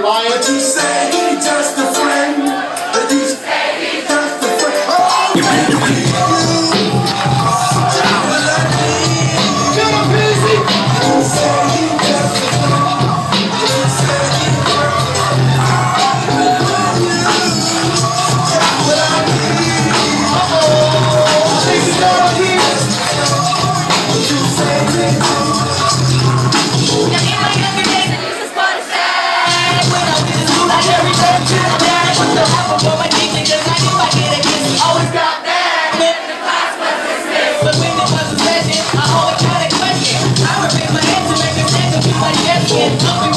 lying. But you say he's just a friend. But you say he's just a friend. Oh, you say Yes,